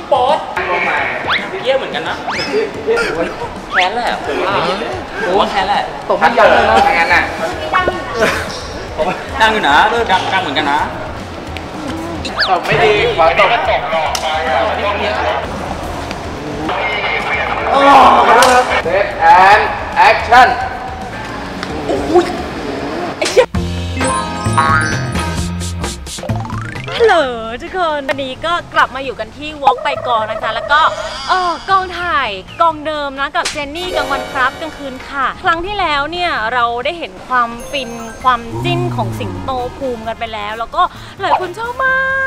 บอสเยี่ยเหมือนกันนะแค้นแหละผมว่าแค้นแหละตกไม่ยันเลยนะงั้นน่ะดังอยู่นะดังเหมือนกันนะตกไม่ดีฝนตกไปเซตแอนด์แอคชั่นโอ้ยไอ้เหี้ยฮัลโหลทุกคนวันนี้ก็กลับมาอยู่กันที่วอล์กไปกองนะคะแล้วก็กองถ่ายกองเดิมนะกับเจนนี่กลางวันครับกลางคืนค่ะครั้งที่แล้วเนี่ยเราได้เห็นความฟินความจิ้นของสิงโตภูมิกันไปแล้วก็หลายคนชอบมาก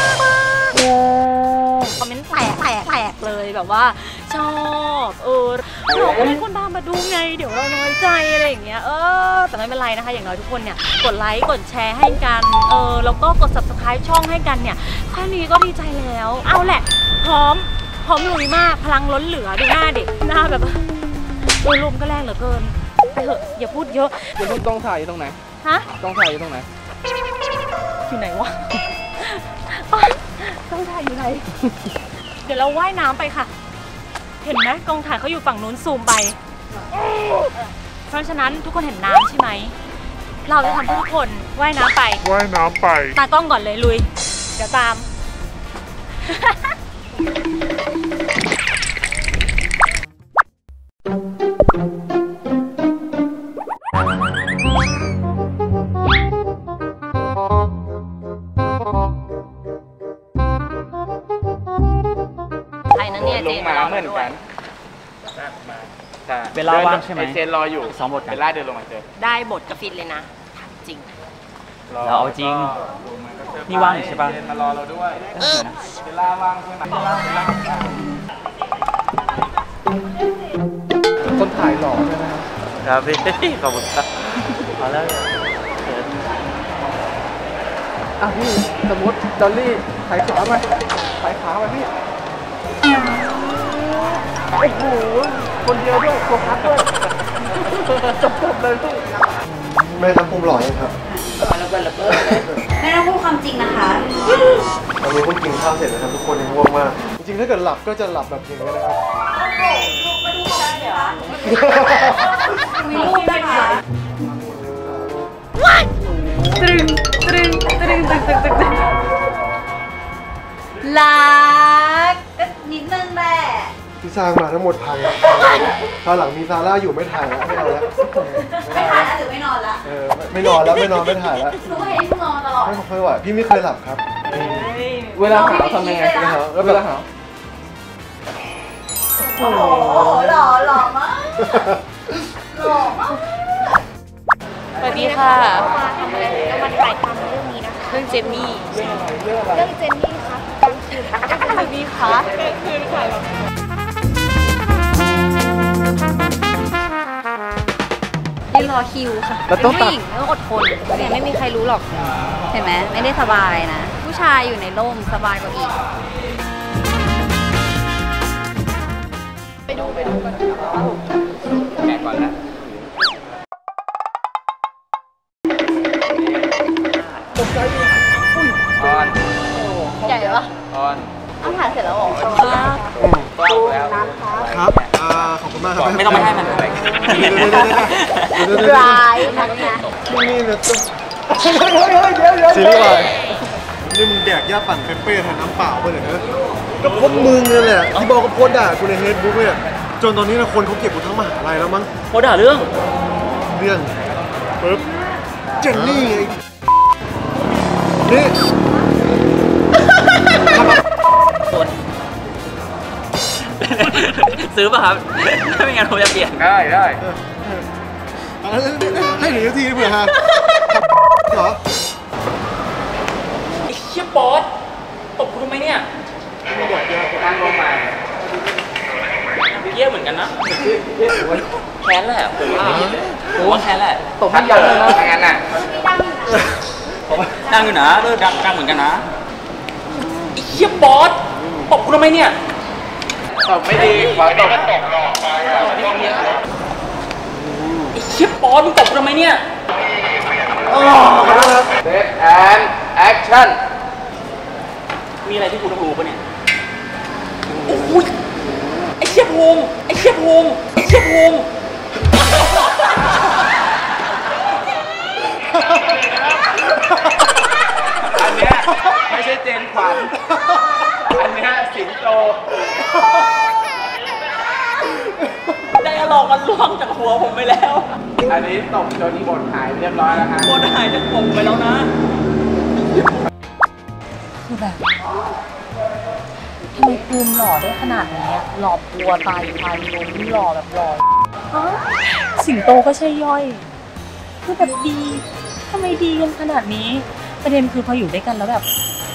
คอมเมนต์แตกเลยแบบว่าชอบเราก็ให้คนตามมาดูไงเดี๋ยวเราน้อยใจอะไรอย่างเงี้ยแต่ไม่เป็นไรนะคะอย่างน้อยทุกคนเนี่ยกดไลค์กดแชร์ให้กันแล้วก็กด subscribe ช่องให้กันเนี่ยแค่นี้ก็ดีใจแล้วเอาแหละพร้อมลุยมากพลังล้นเหลือดูหน้าเด็กหน้าแบบลมก็แรงเหลือเกินไปเถอะอย่าพูดเยอะเดี๋ยวกองถ่ายอยู่ตรงไหนฮะกองถ่ายอยู่ตรงไหนอยู่ไหนวะกองถ่ายอยู่ไหนเดี๋ยวเราว่ายน้ำไปค่ะเห็นไหมกองถ่ายเขาอยู่ฝั่งนู้นซูมไปเพราะฉะนั้นทุกคนเห็นน้ำใช่ไหมเราจะทำให้ทุกคนว่ายน้ำไปตากล้องก่อนเลยลุยเดี๋ยวตามลงมาเหมือนกันเวลาว่างใช่ไหมเจนรออยู่ 2 บทกันเวลาเดินลงมาเจอได้บทกระฟินเลยนะจริงเราเอาจริงนี่ว่างใช่ป่ะเจนมารอเราด้วยเวลาว่างใช่ไหมคนถ่ายหล่อใช่ไหมครับพี่ขอบคุณครับพอแล้วพี่สมมติดอลลี่ถ่ายขาไปพี่โอ้โหคนเดียวด้วยโฟกัสด้วยจบเลยพี่แม่ทำภูมิหล่อยังครับแม่ต้องพูดความจริงนะคะตอนนี้เพิ่งกินข้าวเสร็จแล้วครับทุกคนยังง่วงมากจริงๆถ้าเกิดหลับก็จะหลับแบบอย่างนี้นะครับมีรูปได้ไหมว้ายตรึงรักก็นิดนึงแหละที่สร้างมาทั้งหมดพังคราวหลังมีซาร่าอยู่ไม่ถ่ายแล้วไม่เอาแล้วไม่ถ่ายแล้วหรือไม่นอนละไม่นอนแล้วไม่ถ่ายแล้วหนูเห็นพี่นอนตลอดไม่เคยไหวพี่ไม่เคยหลับครับเวลาหาวทำยังไงเวลาหาวโอ้โหหล่อมากสวัสดีค่ะมาทำอะไรก็มาถ่ายทำเรื่องนี้นะคะเรื่องเจนนี่เรื่องเจนนี่ค่ะกลางคืนค่ะเจนนี่ค่ะกลางคืนค่ะนี่รอคิวค่ะเป็นผู้หญิงต้องอดทนเนี่ยไม่มีใครรู้หรอกเห็นไหมไม่ได้สบายนะผู้ชายอยู่ในร่มสบายกว่าอีกไปดูกันแกะก่อนนะออนใหญ่ปะออนอาหารเสร็จแล้วหรอแล้วครับขอบคุณมากครับไม่ต้องไปให้มันอะไรร้ายนะเนี่ยนี่นะต้องซีรีส์วายนี่มึงแดกย่าปั่นเป้แทนน้ำเปล่าไปเลยนะก็พวกมึงนี่แหละที่บอกกับโพสด่ากูในเฟซบุ๊กเนี่ยจนตอนนี้นะคนเขาเก็บกูทั้งมหาลัยแล้วมั้งโพสด่าเรื่องปึ๊บเจนนี่ไงนี่ซื้อป่ะครับไม่งั้นผมจะเปลี่ยนได้ให้หนีทีเผื่อฮะเหรอไอ้เชี่ยบอสตบกูทำไมเนี่ยนั่งลงมาเยี่ยเหมือนกันนะแค้นแหละผมว่าแค้นแหละตกไม่ยันเลยนะงั้นน่ะดังอยู่นะดังเหมือนกันนะไอ้เชี่ยบอสตบกูทำไมเนี่ยตบไม่ดีฝนตกไอ้เชี่ยบอสมึงตบกูทำไมเนี่ยเซตแอนด์แอคชั่นมีอะไรที่กูต้องรู้ปะเนี่ยอุ้ยไอ้เชี่ยพุงไอ้เชี่ยพุงไอ้เชี่ยพุงอันเนี้ยไม่ใช่เจนขวัญอันเนี้ยสิงโตได้อะลอกมันล่วงจากหัวผมไปแล้วอันนี้ตกจนบทหายเรียบร้อยแล้วฮะบนหายจากผมไปแล้วนะคือแบบทำไมภูมิหล่อได้ขนาดนี้หล่อปัวตายพายล้มหล่อแบบหล่อสิงโตก็ใช่ย่อยคือแบบดีทำไมดีกันขนาดนี้ประเด็นคือพออยู่ด้วยกันแล้วแบบ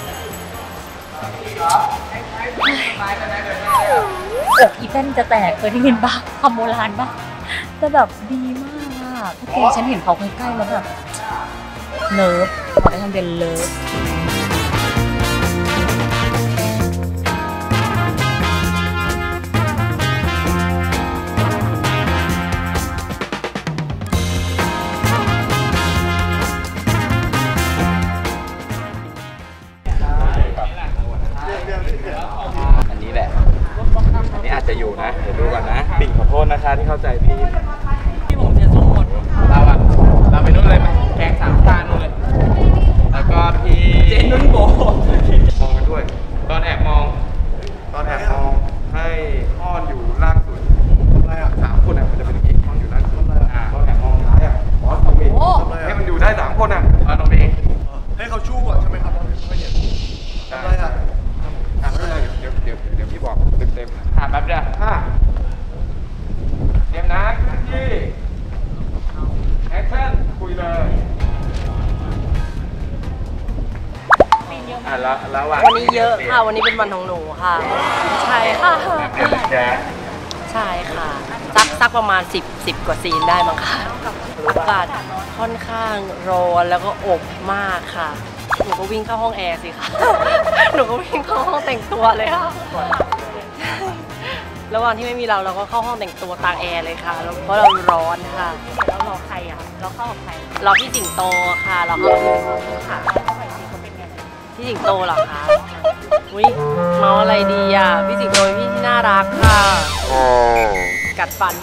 อกอีแป้นจะแตกเคยได้ยินปะคำโบราณปะแต่แบบดีมากอะทุกคนฉันเห็นเขาใกล้ๆแล้วแบบเลิฟขอได้คำเป็นเลิฟอันนี้แหละอันนี้อาจจะอยู่นะเดี๋ยวดูก่อนนะปิ่งขอโทษนะคะที่เข้าใจพี่ที่ผมเสียทรงหมดเราไปนู่นเลยไหมแกงสามชานู่นเลยแล้วก็พี่เจนนุ่นโบมองไปด้วยตอนแอบมองให้อ้อนอยู่ล่างสุดอะไรอ่ะ3 คนอ่ะมันจะเป็นอย่างนี้อ้อนอยู่ล่างสุดตอนแอบมองซ้ายอ่ะบอสทำเองให้มันอยู่ได้3 คนอ่ะน้องเองให้เขาชู้ก่อนใช่ไหมครับไม่เห็นอะไรอ่ะไม่เป็นไรเดี๋ยวพี่บอกเต็มแป๊บเดียวเตรียมนะที่แอคชั่นคุยเลยแล้ววันนี้เยอะค่ะวันนี้เป็นวันของหนูค่ะใช่ค่ะใช่ค่ะสักประมาณ10 กว่าซีนได้มั้งค่ะอากาศค่อนข้างร้อนแล้วก็อบมากค่ะหนูก็วิ่งเข้าห้องแอร์สิค่ะหนูก็วิ่งเข้าห้องแต่งตัวเลยค่ะระหว่างที่ไม่มีเราก็เข้าห้องแต่งตัวตากแอร์เลยค่ะเพราะเราร้อนค่ะแล้วรอใครอ่ะเราเข้ากับใครรอพี่สิงโตค่ะเราเข้าค่ะพี่สิงโตเหรอคะอุ้ยเมาอะไรดีอ่ะพี่สิงโตพี่ที่น่ารักค่ะกัดฟัน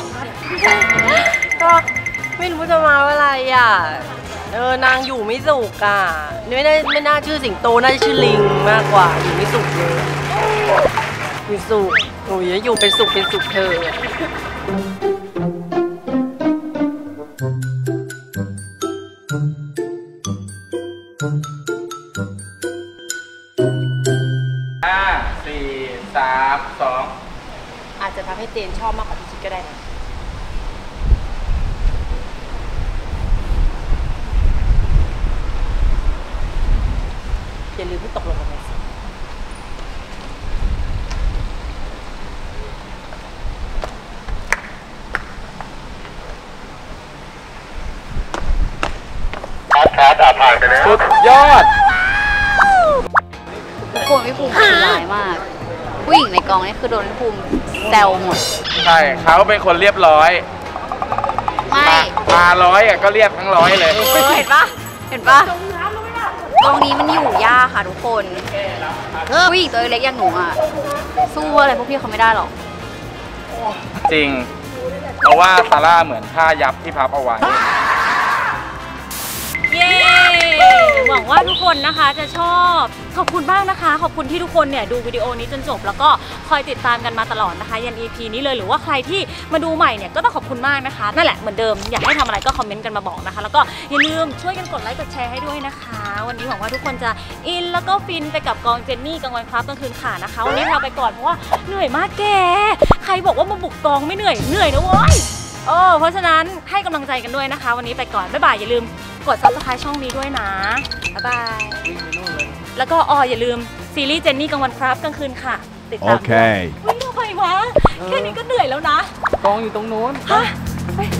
ก็ไม่รู้จะมาอะไรอ่ะนางอยู่ไม่สุขอ่ะไม่น่าชื่อสิงโตน่าจะชื่อลิงมากกว่าอยู่ไม่สุขเลยอยู่สุขหนูอยู่เป็นสุขเธอ 4 3 2 อาจจะทำให้เจนชอบมากกว่าที่คิดก็ได้นะอย่าลืมที่ตกลงกันไปสิผ่านไปแล้วสุดยอดทุกคนพี่ภูมิร้ายมากผู้หญิงในกองนี่คือโดนพี่ภูมิแซวหมดใช่เขาเป็นคนเรียบร้อยไม่มา100อ่ะก็เรียบทั้ง100เลยเห็นปะกองนี้มันอยู่ยากค่ะทุกคนผู้หญิงตัวเล็กอย่างหนูอ่ะสู้อะไรพวกพี่เขาไม่ได้หรอกจริงเพราะว่าซาร่าเหมือนผ้ายับที่พับเอาไว้เย้หวังว่าทุกคนนะคะจะชอบขอบคุณมากนะคะขอบคุณที่ทุกคนเนี่ยดูวิดีโอนี้จนจบแล้วก็คอยติดตามกันมาตลอดนะคะยัน EP นี้เลยหรือว่าใครที่มาดูใหม่เนี่ยก็ต้องขอบคุณมากนะคะนั่นแหละเหมือนเดิมอยากให้ทำอะไรก็คอมเมนต์กันมาบอกนะคะแล้วก็อย่าลืมช่วยกันกดไลค์กดแชร์ให้ด้วยนะคะวันนี้หวังว่าทุกคนจะอินแล้วก็ฟินไปกับกองเจนนี่กลางวันครับกลางคืนค่ะนะคะวันนี้ลาไปก่อนเพราะว่าเหนื่อยมากแกใครบอกว่ามาบุกกองไม่เหนื่อยนะเว้ยเพราะฉะนั้นให้กำลังใจกันด้วยนะคะวันนี้ไปก่อนบ๊ายบายอย่าลืมกด Subscribe ช่องนี้ด้วยนะบ๊ายบายแล้วก็อย่าลืมซีรีส์เจนนี่กลางวันครับกลางคืนค่ะติดตามโอเคทำไมวะแค่นี้ก็เหนื่อยแล้วนะกองอยู่ตรงนู้นฮะ